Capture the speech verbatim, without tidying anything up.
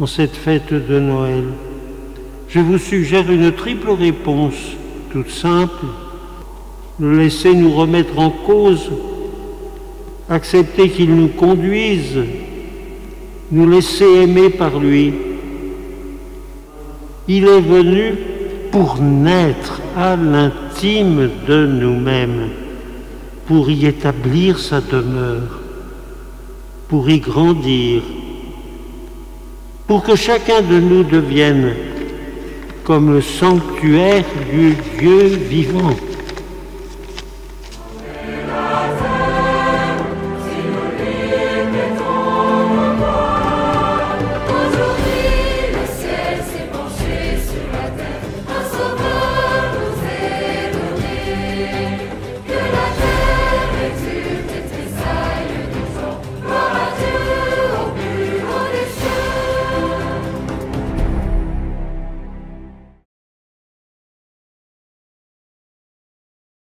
cette fête de Noël. Je vous suggère une triple réponse, toute simple. Le laisser nous remettre en cause, accepter qu'il nous conduise, nous laisser aimer par lui. Il est venu pour naître à l'intime de nous-mêmes, pour y établir sa demeure, pour y grandir, pour que chacun de nous devienne comme le sanctuaire du Dieu vivant.